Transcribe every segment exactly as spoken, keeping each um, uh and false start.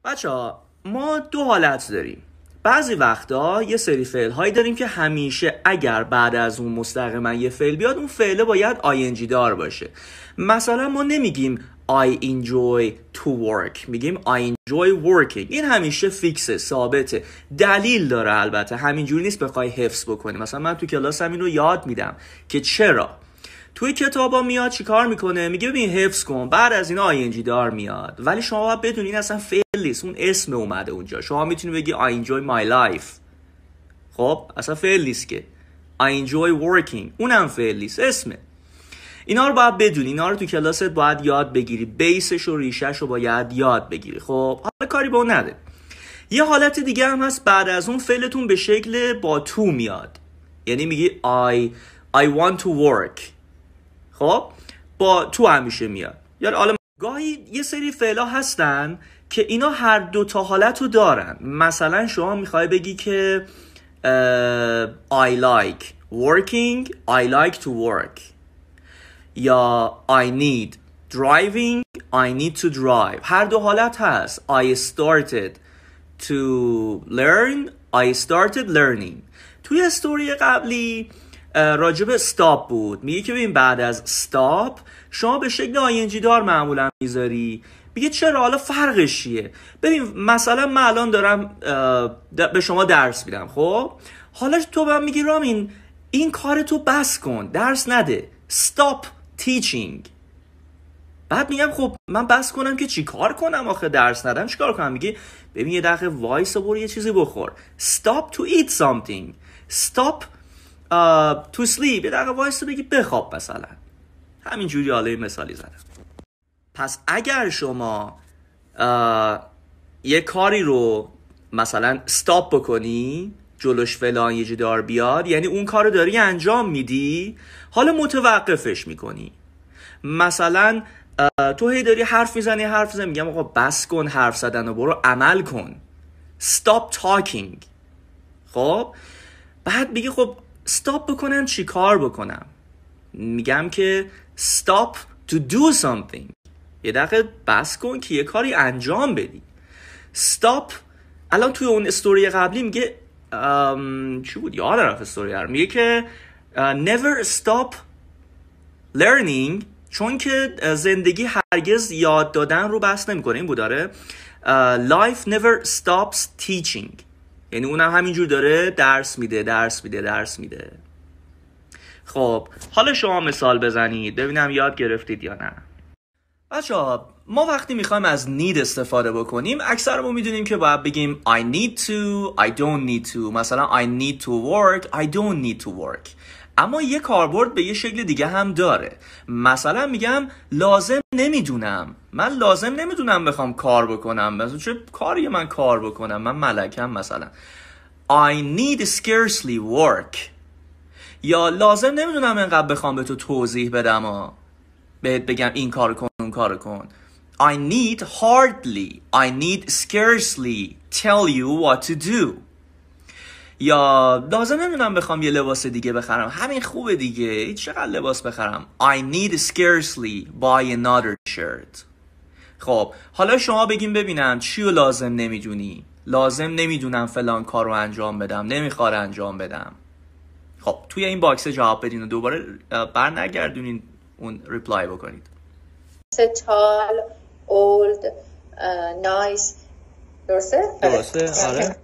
بچه‌ها ما دو حالت داریم. بعضی وقتا یه سری فعل هایی داریم که همیشه اگر بعد از اون مستقیما یه فعل بیاد اون فعله باید آی دار باشه. مثلا ما نمیگیم I enjoy to work، میگیم I enjoy working. این همیشه فیکسه، ثابته. دلیل داره البته، همینجوری نیست بخوای حفظ بکنی. مثلا من تو کلاسم اینو یاد میدم که چرا. توی کتابا میاد چیکار میکنه؟ میگه ببین حفظ کن، بعد از اینا آی دار میاد. ولی شما باید بدونی این اصلا فعل نیست، اون اسم اومده اونجا. شما میتونی بگی I enjoy my life، خب اصلا فعل نیست که. I enjoy working اونم فعل نیست، اسمه. اینا رو باید بدونی، اینا رو تو کلاست باید یاد بگیری، بیسش و ریشش رو باید یاد بگیری. خب حالا کاری با اون نده. یه حالت دیگه هم هست، بعد از اون فعلتون به شکل با تو میاد، یعنی میگی I I want to work، خب با تو همیشه میاد. یعنی حالا گاهی یه سری فعلا هستن که اینا هر دو تا حالت رو دارن. مثلا شما میخوای بگی که uh, I like working I like to work، یا I need driving I need to drive. هر دو حالت هست. I started to learn I started learning. توی استوری قبلی راجب استاپ بود، میگه که ببین بعد از استاپ شما به شکل آینجی دار معمولا میذاری. میگه چرا؟ حالا فرقش چیه؟ ببین مثلا من الان دارم به شما درس میدم، خب حالا تو بهم میگی رامین این کار تو بس کن، درس نده، stop teaching. بعد میگم خب من بس کنم که چی کار کنم آخه؟ درس ندم چی کار کنم؟ میگی ببین یه دقیقه وایس و برو یه چیزی بخور. stop to eat something، stop uh, to sleep. یه دقیقه وایس بگی بخواب مثلا. همینجوری حالا مثالی زدم. پس اگر شما uh, یه کاری رو مثلا stop بکنی، جلوش فلان یه جدار بیاد، یعنی اون کار رو داری انجام میدی، حالا متوقفش میکنی. مثلا تو هی داری حرف میزنی حرف میزنی میگم آقا بس کن حرف زدن و برو عمل کن، stop talking. خب بعد میگی خب stop بکنم چی کار بکنم؟ میگم که stop to do something، یه دقیقه بس کن که یه کاری انجام بدی. stop الان توی اون استوری قبلی میگه um, چی بود؟ یاد رفت استوری رو. میگه که uh, never stop learning، چون که زندگی هرگز یاد دادن رو بس نمیکنه. این بود داره uh, life never stops teaching، یعنی اونم همینجور داره درس میده درس میده درس میده. خب حالا شما مثال بزنید ببینم یاد گرفتید یا نه. بچه‌ها ما وقتی میخوایم از need استفاده بکنیم اکثر ما میدونیم که باید بگیم I need to I don't need to. مثلا I need to work I don't need to work. اما یه کاربرد به یه شکل دیگه هم داره. مثلا میگم لازم نمیدونم، من لازم نمیدونم بخوام کار بکنم، مثلا چه کاری من کار بکنم، من ملکم مثلا. I need scarcely work. یا لازم نمیدونم اینقدر بخوام به تو توضیح بدم و بهت بگم این کار کن اون کار کن. I need hardly I need scarcely tell you what to do. یا لازم نمیدونم بخوام یه لباس دیگه بخرم، همین خوبه دیگه، چقدر لباس بخرم. I need scarcely buy another shirt. خب حالا شما بگیم ببینم چی رو لازم نمیدونی؟ لازم نمیدونم فلان کار رو انجام بدم، نمیخواد انجام بدم. خب توی این باکس جواب بدین و دوباره بر نگردونین اون ریپلای بکنید. tall old uh, nice. درسته؟ درسته آره.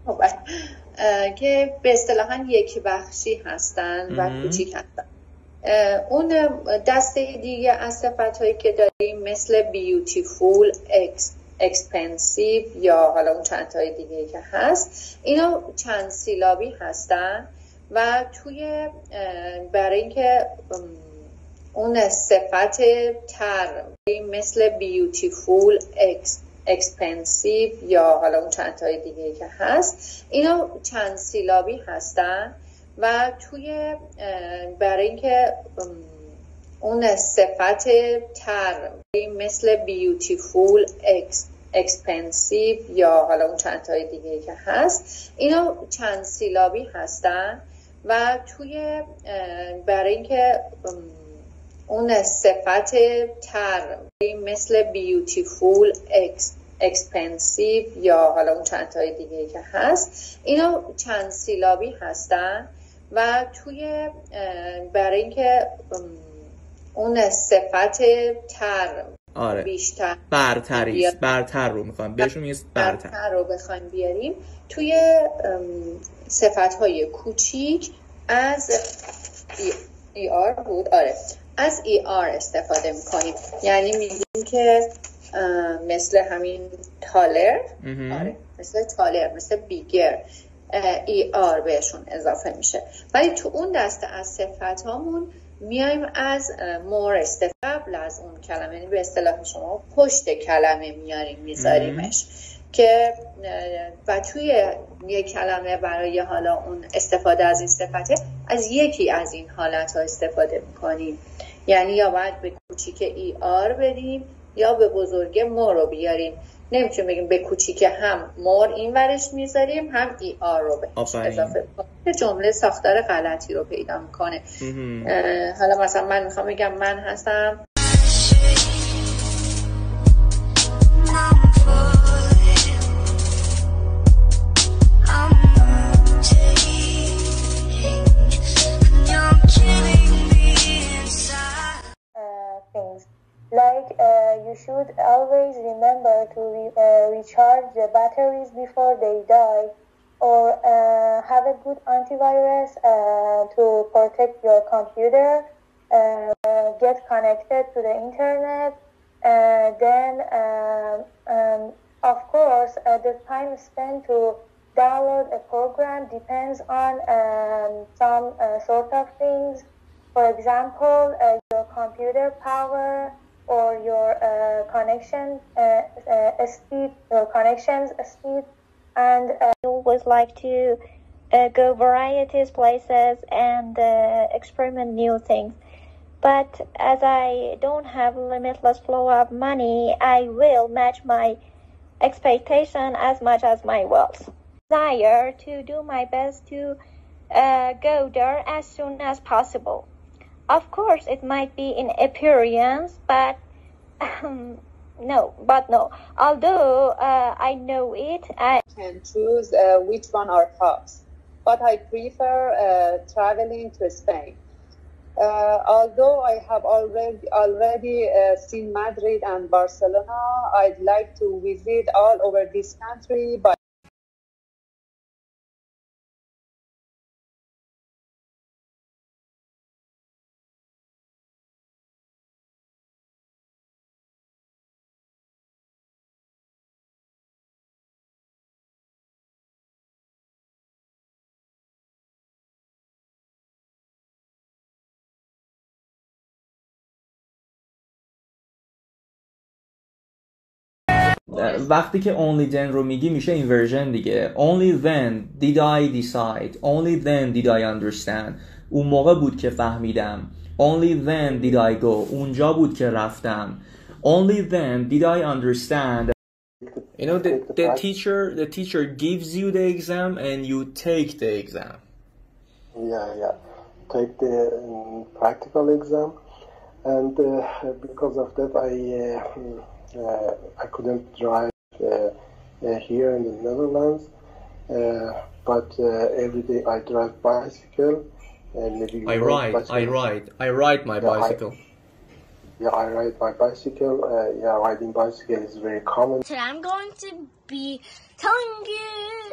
که به اصطلاحاً یک بخشی هستن و کوچیک هستن. اون دسته دیگه از صفت‌هایی که داریم مثل beautiful, expensive یا حالا اون چند تای دیگه که هست، اینا چند سیلابی هستن و توی برای اینکه اون صفت تر مثل beautiful, expensive یا حالا اون چند تای دیگه که هست، اینا چند سیلابی هستن و توی برای اینکه اون صفت تر مثل beautiful, expensive یا حالا اون چند تای دیگه که هست، اینا چند سیلابی هستن و توی برای اینکه اون صفت تر مثل beautiful, اکسپنسیو یا حالا اون چند تای دیگه که هست، اینا چند سیلابی هستن و توی برای اینکه اون صفت تر آره بیشتر برتری برتر رو میخوام بهشون میگه برتر برتر رو بخوایم بیاریم، توی صفت‌های کوچیک از ای آر بود آره از ای آر استفاده میکنیم. یعنی میگیم که مثل همین تالر آره مثل تالر مثل بیگر ای آر بهشون اضافه میشه. ولی تو اون دسته از صفت هامون میایم از مور استفاده قبل از اون کلمه، یعنی به اصطلاح شما پشت کلمه میاریم میذاریمش که و توی یک کلمه برای حالا اون استفاده از این صفته از یکی از این حالت ها استفاده میکنیم. یعنی یا باید به کوچیک ای آر بریم یا به بزرگ مور رو بیاریم. نمیتونیم بگیم به کوچیک هم مور این ورش میذاریم هم ای آر رو بهش اضافه کنیم، جمله ساختار غلطی رو پیدا میکنه. حالا مثلا من میخوام بگم من هستم Like uh, you should always remember to re- uh, recharge the batteries before they die, or uh, have a good antivirus uh, to protect your computer, uh, get connected to the internet, uh, then uh, um, of course uh, the time spent to download a program depends on um, some uh, sort of things. For example, uh, your computer power or your uh, connection uh, uh, speed, your connection's speed, and uh, you would like to uh, go varieties places and uh, experiment new things. But as I don't have limitless flow of money, I will match my expectation as much as my wealth. Desire to do my best to uh, go there as soon as possible. Of course, it might be in appearance, but um, no, but no. Although uh, I know it, I can choose uh, which one are tops. But I prefer uh, traveling to Spain. Uh, although I have already already uh, seen Madrid and Barcelona, I'd like to visit all over this country. But وقتی که only then رو میگی میشه این ورژن دیگه. Only then did I decide, only then did I understand. اون موقع بود که فهمیدم. Only then did I go, eunja bud ke raftam. Only then did I understand. You know, the, the teacher the teacher gives you the exam and you take the exam. Yeah, yeah. Take the um, practical exam, and uh, because of that I uh, uh, I couldn't drive uh, uh, here in the Netherlands, uh, but uh, every day I drive bicycle. Uh, I ride, bicycle. I ride, I ride my yeah, bicycle. I, yeah, I ride my bicycle. Uh, yeah, riding bicycle is very common. Today I'm going to be telling you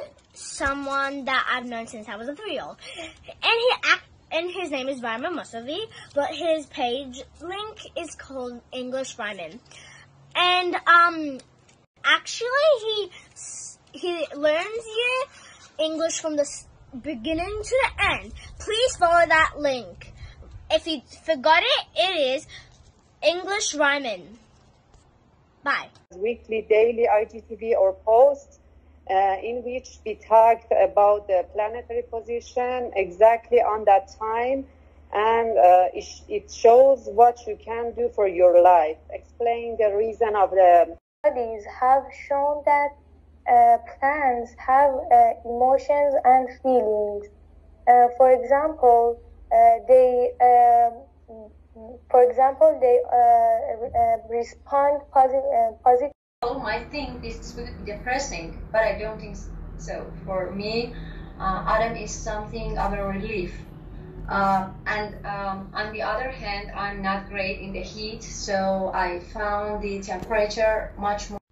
someone that I've known since I was a three-year-old, and he act, and his name is Ryman Musavi, but his page link is called English Ryman, and um, actually he he learns you English from the beginning to the end. Please follow that link. If you forgot it, it is English Ryman. Bye. Weekly, daily I G T V or posts uh, in which we talked about the planetary position exactly on that time, and uh, it, it shows what you can do for your life, explain the reason of the studies have shown that uh, plants have uh, emotions and feelings. Uh, for example, uh, they um, for example they uh, uh, respond posi- uh, positively People might think this would be depressing, but I don't think so. For me, uh, autumn is something of a relief. Uh, and um, on the other hand, I'm not great in the heat, so I found the temperature much more